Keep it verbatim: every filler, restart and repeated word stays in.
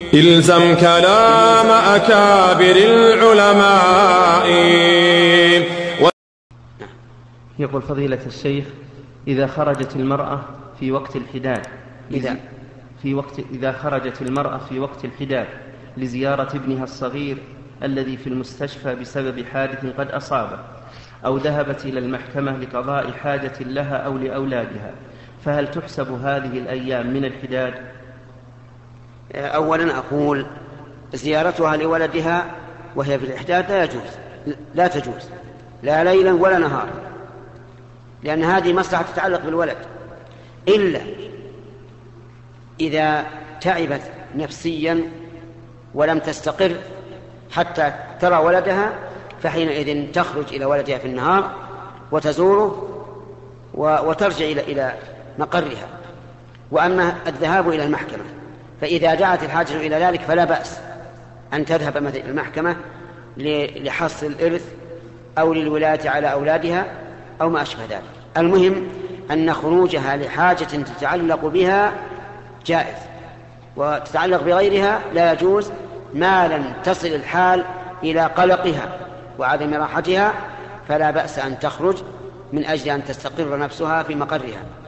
إلزم كلام أكابر العلماء. و... يقول فضيلة الشيخ: إذا خرجت المرأة في وقت الحداد إذا في وقت إذا خرجت المرأة في وقت الحداد لزيارة ابنها الصغير الذي في المستشفى بسبب حادث قد أصابه، أو ذهبت إلى المحكمة لقضاء حاجة لها أو لأولادها، فهل تحسب هذه الأيام من الحداد؟ أولا أقول زيارتها لولدها وهي في الإحداد لا يجوز لا تجوز لا ليلا ولا نهارا، لأن هذه مصلحة تتعلق بالولد، إلا إذا تعبت نفسيا ولم تستقر حتى ترى ولدها، فحينئذ تخرج إلى ولدها في النهار وتزوره وترجع إلى مقرها. وأما الذهاب إلى المحكمة فإذا دعت الحاجة إلى ذلك فلا بأس أن تذهب مثلا إلى المحكمة لحصر الإرث أو للولاية على أولادها أو ما أشبه ذلك. المهم أن خروجها لحاجة تتعلق بها جائز، وتتعلق بغيرها لا يجوز ما لم تصل الحال إلى قلقها وعدم راحتها، فلا بأس أن تخرج من أجل أن تستقر نفسها في مقرها.